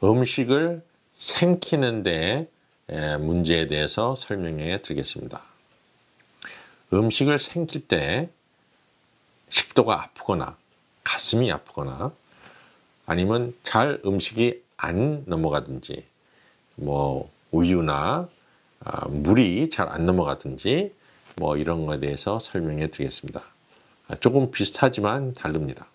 음식을 생기는 데 문제에 대해서 설명해 드리겠습니다. 음식을 생길 때 식도가 아프거나 가슴이 아프거나 아니면 잘 음식이 안 넘어가든지 뭐 우유나 물이 잘 안 넘어가든지 뭐 이런 거에 대해서 설명해 드리겠습니다. 조금 비슷하지만 다릅니다.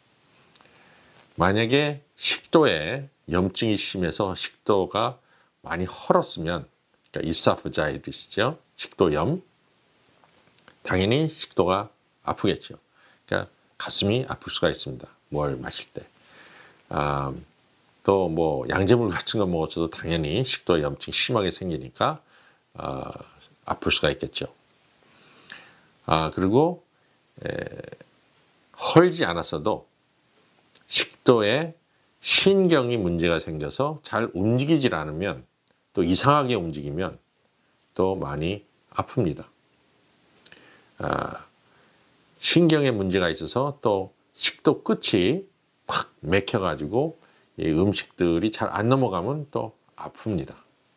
만약에 식도에 염증이 심해서 식도가 많이 헐었으면, 그러니까 이사프자이티스죠. 식도염. 당연히 식도가 아프겠죠. 그러니까 가슴이 아플 수가 있습니다. 뭘 마실 때. 또 뭐 양제물 같은 거 먹었어도 당연히 식도 염증이 심하게 생기니까 아플 수가 있겠죠. 그리고 헐지 않았어도 식도에 신경이 문제가 생겨서 잘 움직이질 않으면, 또 이상하게 움직이면 또 많이 아픕니다. 신경에 문제가 있어서 또 식도 끝이 확 맥혀가지고 음식들이 잘 안 넘어가면 또 아픕니다.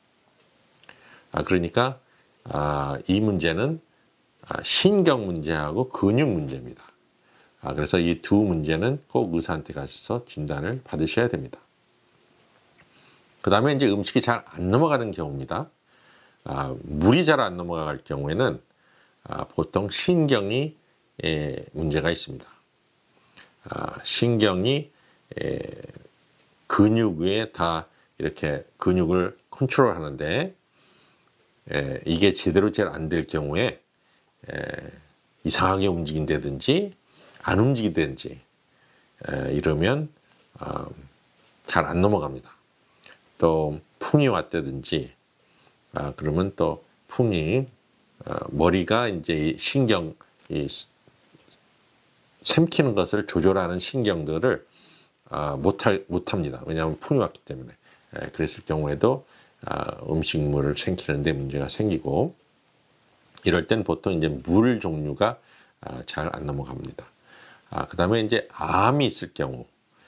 그러니까 이 문제는 신경 문제하고 근육 문제입니다. 그래서 이 두 문제는 꼭 의사한테 가셔서 진단을 받으셔야 됩니다. 그 다음에 이제 음식이 잘 안 넘어가는 경우입니다. 물이 잘 안 넘어갈 경우에는 보통 신경이 문제가 있습니다. 신경이 근육 위에 다 이렇게 근육을 컨트롤하는데 이게 제대로 잘 안 될 경우에 이상하게 움직인다든지 안 움직이든지 이러면 잘 안 넘어갑니다. 또 풍이 왔다든지 그러면 또 풍이 머리가 이제 신경 샘키는 것을 조절하는 신경들을 못합니다. 왜냐하면 풍이 왔기 때문에. 그랬을 경우에도 음식물을 생기는 데 문제가 생기고, 이럴 땐 보통 이제 물 종류가 잘 안 넘어갑니다. 그 다음에 이제 암이 있을 경우,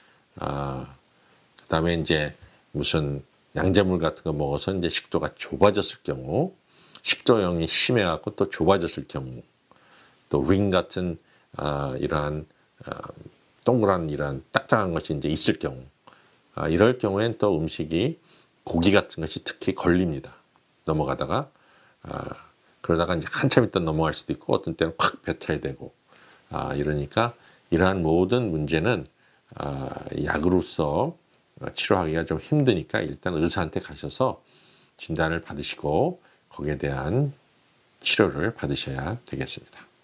그 다음에 이제 무슨 양제물 같은 거 먹어서 이제 식도가 좁아졌을 경우, 식도염이 심해갖고 또 좁아졌을 경우, 또 링 같은 이러한 동그란 이런 딱딱한 것이 이제 있을 경우, 이럴 경우엔 또 음식이 고기 같은 것이 특히 걸립니다. 넘어가다가 그러다가 이제 한참 있다 넘어갈 수도 있고 어떤 때는 확 뱉어야 되고 이러니까 이러한 모든 문제는 약으로서 치료하기가 좀 힘드니까 일단 의사한테 가셔서 진단을 받으시고 거기에 대한 치료를 받으셔야 되겠습니다.